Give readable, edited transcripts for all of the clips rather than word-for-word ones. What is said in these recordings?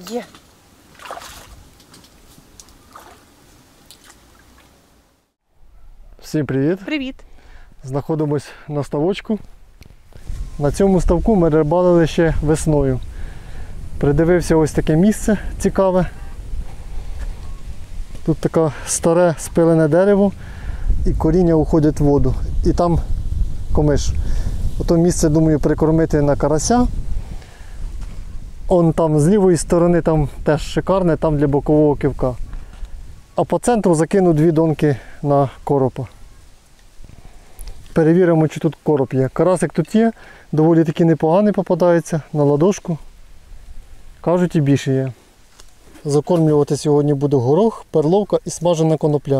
Є. Всім привіт! Привіт. Знаходимось на ставочку. На цьому ставку ми рибалили ще весною. Придивився ось таке місце цікаве. Тут таке старе спилене дерево і коріння уходить в воду. І там комиш. Ото місце, думаю, прикормити на карася. Он там з лівої сторони там теж шикарне, там для бокового кивка. А по центру закину 2 донки на коропа. Перевіримо, чи тут короб є. Карасик тут є, доволі таки непоганий попадається на ладошку. Кажуть, і більше є. Закормлювати сьогодні буду горох, перловка і смажена конопля.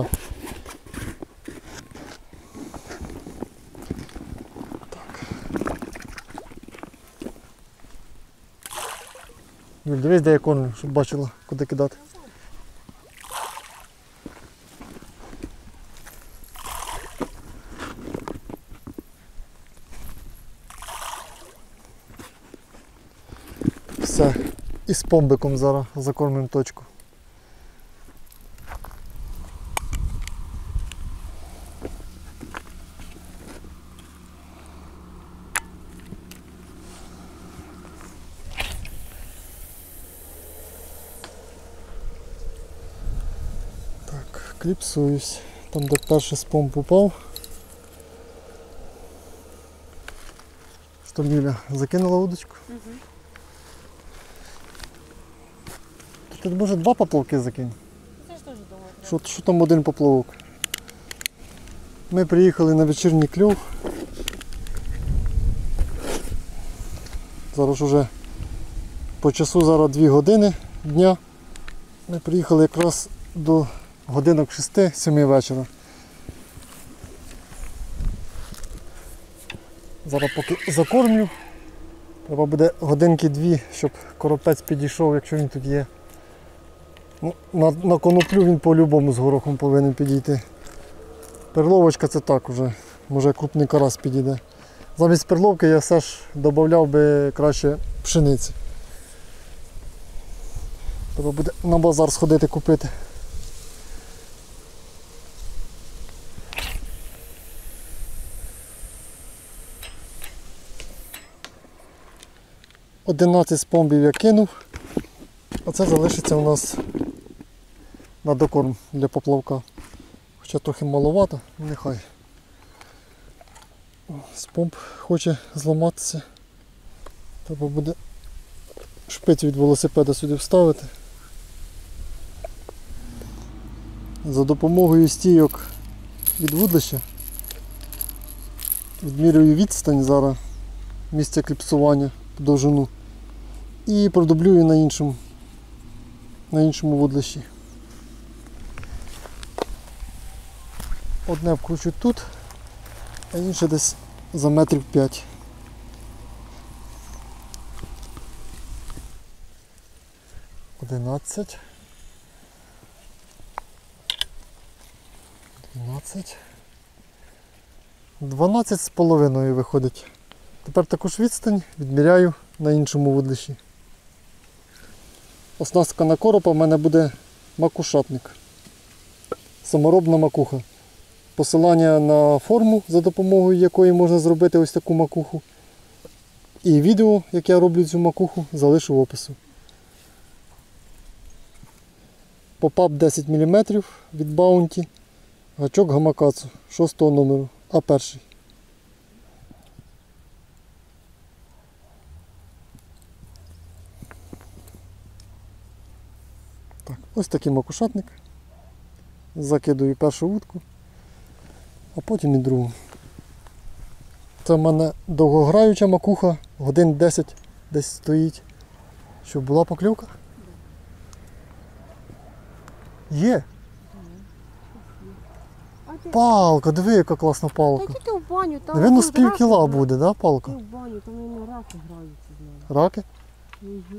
Юль, дивись, де я кормлю, щоб бачила, куди кидати. Все, і з помбиком зараз закормимо точку. Так, кліпсуюсь. Там, де перший спомб упав. Юля закинула удочку. Угу. Тут може 2 поплавки закинь. Це ж теж думаю. Що там один поплавок? Ми приїхали на вечірній кльов. Зараз вже по часу зараз 2 години дня. Ми приїхали якраз до годинок 6-7 вечора. Зараз поки закормлю. Треба буде годинки 2, щоб коропець підійшов, якщо він тут є. Ну, на коноплю він по-любому з горохом повинен підійти. Перловочка це так уже, може крупний карась підійде. Замість перловки я все ж додавав би краще пшениці. Треба буде на базар сходити купити. Одинадцять спомбів я кинув, а це залишиться у нас на докорм для поплавка. Хоча трохи маловато, нехай. Спомб хоче зламатися. Треба буде шпиць від велосипеда сюди вставити. За допомогою стійок від вудлища відмірюю відстань зараз місця кліпсування по довжину і продублюю на іншому вудлищі. Одне вкручу тут, а інше десь за метрів 5. Одинадцять. 12. 12 з половиною виходить. Тепер також відстань відміряю на іншому вудлищі. Оснастка на коропа в мене буде макушатник. Саморобна макуха. Посилання на форму, за допомогою якої можна зробити ось таку макуху. І відео, як я роблю цю макуху, залишу в опису. Попап 10 мм від Bounty. Гачок Гамакацу 6 номеру, А1. Так, ось такий макушатник. Закидую першу вудку, а потім і другу. Це в мене довгограюча макуха, годин 10 десь стоїть. Щоб була покльовка? Є. Палка, диви, яка класна палка. Та ти в баню, там... Навірно, з пів кіла буде, да, палка? Ти в баню, там вони раки граються з ними. Раки? Угу.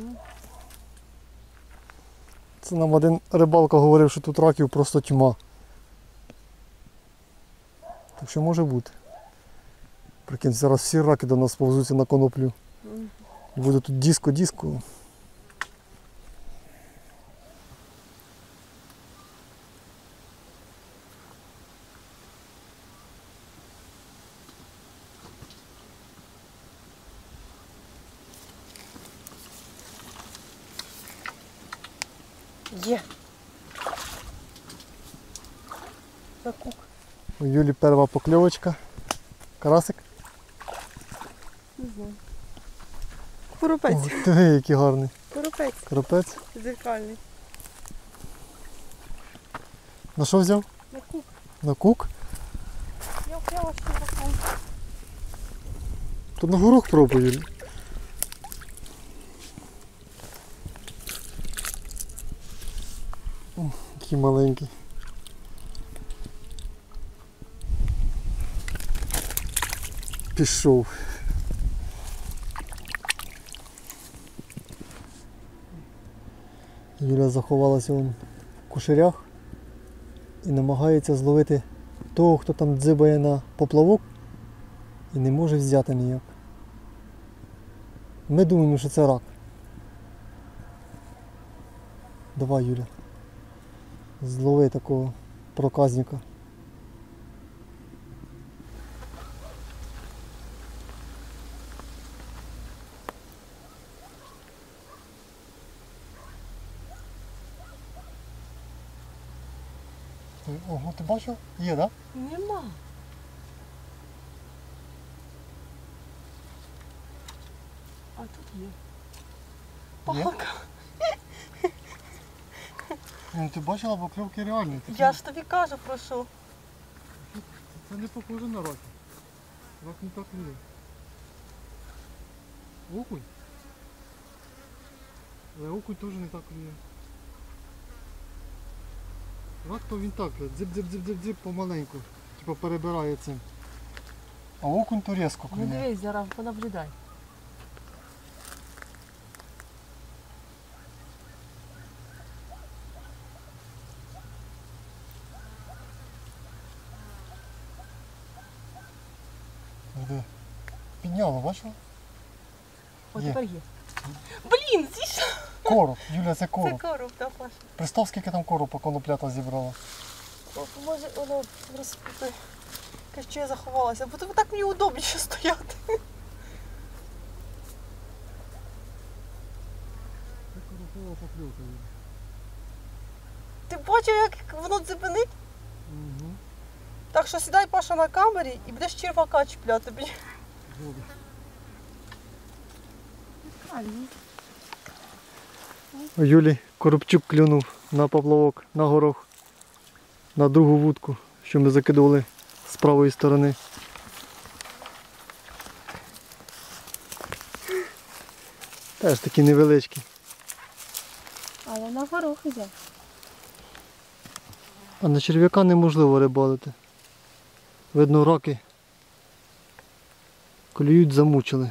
Це нам один рибалка говорив, що тут раків просто тьма. Так що може бути. Прикинь, зараз всі раки до нас повзуться на коноплю. Буде тут диско-диско. Є. Закук. У Юлі перша покльовочка. Карасик. Не знаю. Коропець. О, диви, який гарний. Коропець. Коропець. Дзеркальний. На що взяв? Закук. На кук? Я впряла ще раком. Тут на горох пробуй, Юлі. О, який маленький. Пішов. Юля заховалася вон в кушарях і намагається зловити того, хто там дзибає на поплавок і не може взяти ніяк. Ми думаємо, що це рак. Давай, Юля. Злови такого проказника. Ого, ти бачив? Є, так? Нема. А тут є. Є? Палка. Ну, ти бачила, покльовки реальні. Я ж тобі кажу про що. Це не похоже на рак. Рак не так клює. Окунь. Але окунь теж не так клює. Рак то він так, дзип-дзип-дзип-дзип помаленьку. Типа перебирає цим. А окунь то різко Ну клює. дивись, зараз понаблюдай. Де? Підняло, бачила? О, Є. тепер є. Блін, зійшов. Короб, Юля, це Це короб. короб, так, Паша. Представ, скільки там коропа коноплята зібрала. О, може, воно розпитує. Каже, що я заховалася, бо тобі так мені удобніше стояти. Це коропова покльовка. Ти бачив, як воно дзибенить? Угу. Так що сідай, Паша, на камері і будеш червака чіпляти. Блін. Добре. У Юлі коробчук клюнув на поплавок, на горох, на другу вудку, що ми закидували з правої сторони. Теж такі невеличкі. Але на горох іде. А на черв'яка неможливо рибалити. Видно, раки клюють, замучили.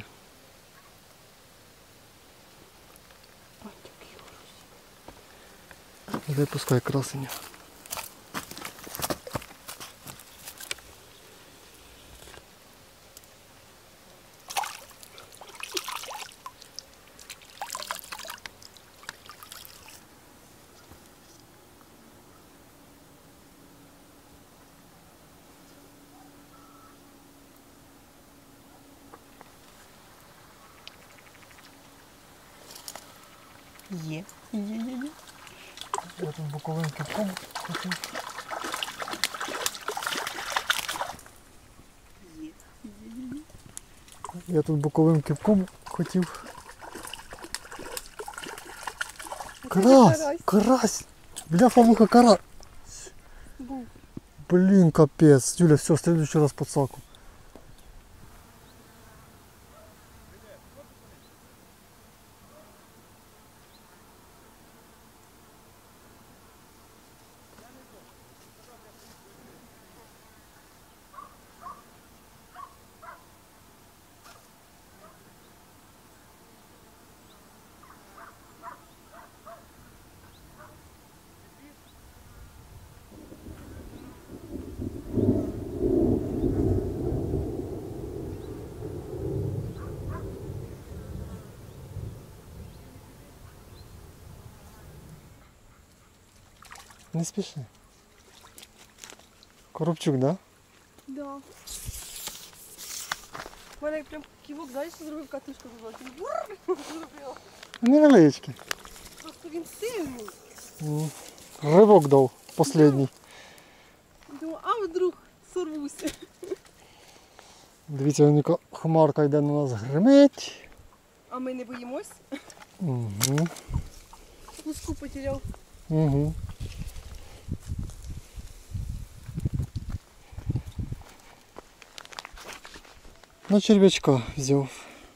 Випускай красення. Є. Я тут боковим кипком хотів. Я тут боковим кипком хотів. Карась! Карась! Бляха-муха, карась! Був. Блін, капець. Юля, все, в следующий раз подсаку. Не спіши. Коробчук, да? Да. У мене прям ківок, знаєш, зробив катушку зробив. Зробила. Невеличкий. Просто він сильний. Ривок дав, останній. Думаю, а вдруг сорвуся. Дивіться, яка хмарка йде на нас, гримить. А ми не боїмось. Угу. Луску потеряв. Угу. На черв'ячка взяв.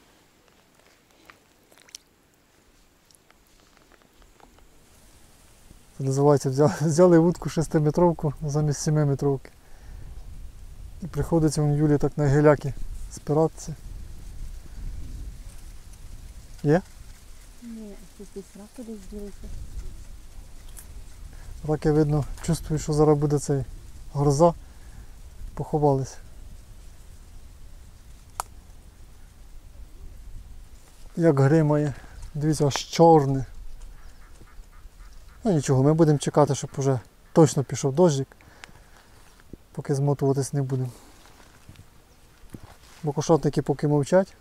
Це називається, взяли вудку 6-метровку замість 7-метровки. І приходиться в Юлі так на геляки спиратися. Є? Ні, якийсь раки десь ділися. Раки видно, чувствую, що зараз буде цей гроза. Поховались. Як гримає. Дивіться, аж чорне. Ну нічого, ми будемо чекати, щоб вже точно пішов дощик. Поки змотуватись не будемо. Бо кошатники поки мовчать.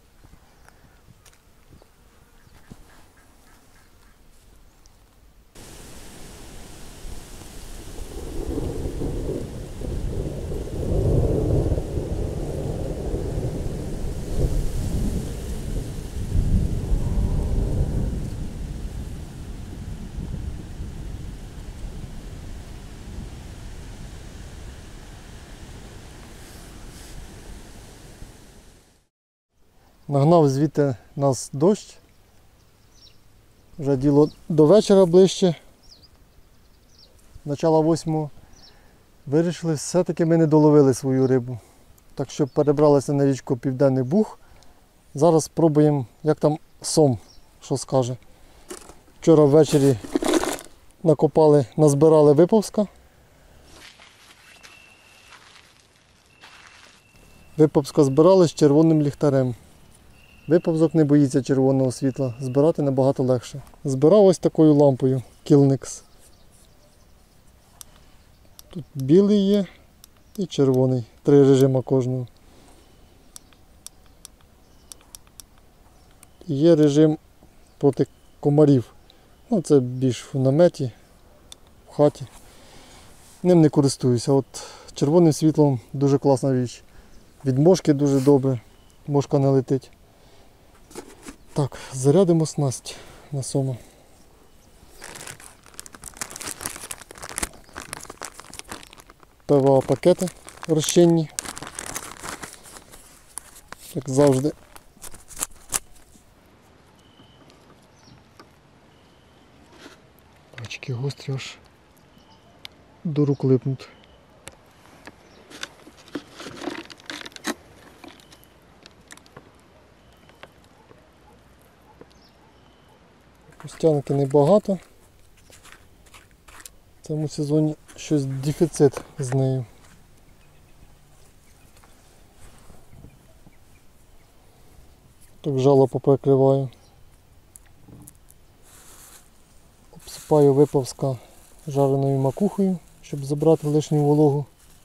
Нагнав звідти нас дощ. Вже діло до вечора ближче. Начало 8. Вирішили, все-таки ми не доловили свою рибу. Так що перебралися на річку Південний Буг. Зараз спробуємо, як там сом, що скаже. Вчора ввечері накопали, назбирали виповзка. Виповзка збирали з червоним ліхтарем. Виповзок не боїться червоного світла, збирати набагато легше. Збирав ось такою лампою Killnix. Тут білий є і червоний. 3 режима кожного. І є режим проти комарів. Ну, це більш в наметі, в хаті. Ним не користуюся. От червоним світлом дуже класна річ. Від мошки дуже добре, мошка не летить. Так, зарядимо снасть на сома. ПВА пакети розчинні. Як завжди. Пачки гострі аж до рук липнуть. Пустянки небагато. В цьому сезоні щось дефіцит з нею. Так жало поприкриваю. Обсипаю виповзка жареною макухою, щоб забрати лишню вологу.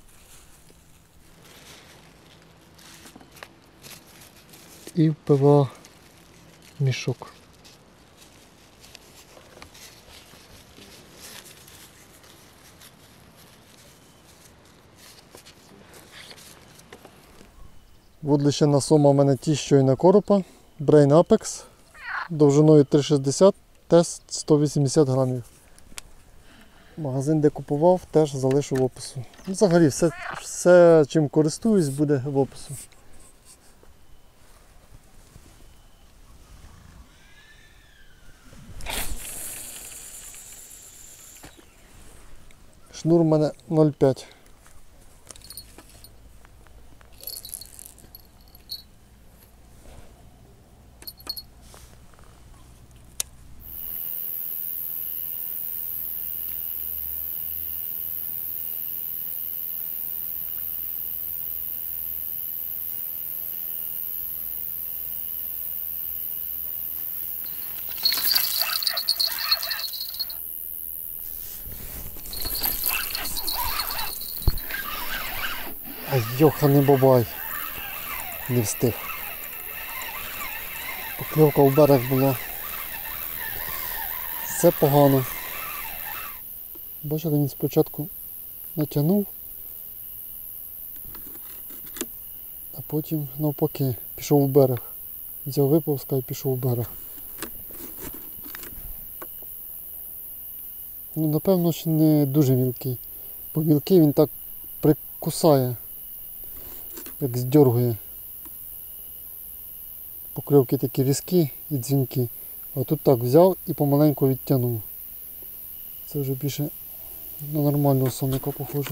І в ПВА мішок. Вудлище на сома в мене ті, що і на коропа. Brain Apex довжиною 3,60, тест 180 грамів. Магазин, де купував, теж залишу в опису. Взагалі все, чим користуюсь, буде в опису. Шнур у мене 0,5. Ай, йоханий бабай. Не встиг. Покльовка в берег була. Все погано. Бачили, він спочатку натягнув, а потім навпаки пішов в берег. Взяв виповзка і пішов в берег. Ну, напевно, що не дуже мілкий. Бо мілкий він так прикусає, як здьоргує. Покривки такі різкі і дзвінки. А тут так взяв і помаленьку відтягнув. Це вже більше на нормального сонника похоже.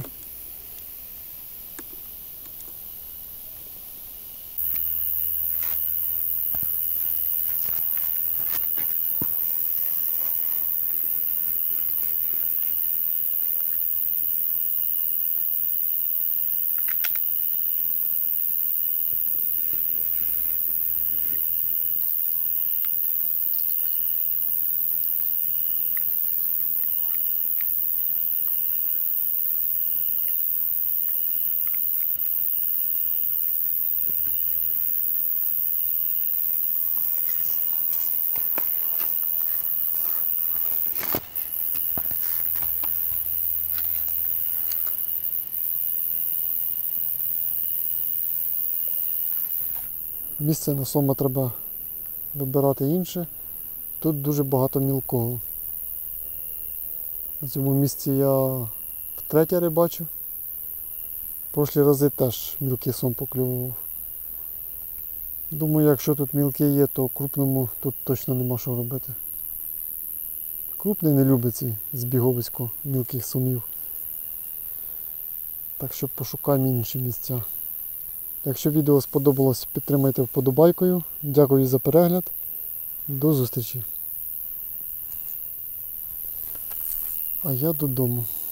Місце на сома треба вибирати інше. Тут дуже багато мілкого. На цьому місці я втретє рибачу. Прошлі рази теж мілкий сом поклював. Думаю, якщо тут мілкий є, то крупному тут точно нема що робити. Крупний не любить ці збіговисько мілких сомів. Так що пошукаємо інші місця. Якщо відео сподобалось, підтримайте вподобайкою. Дякую за перегляд. До зустрічі. А я додому.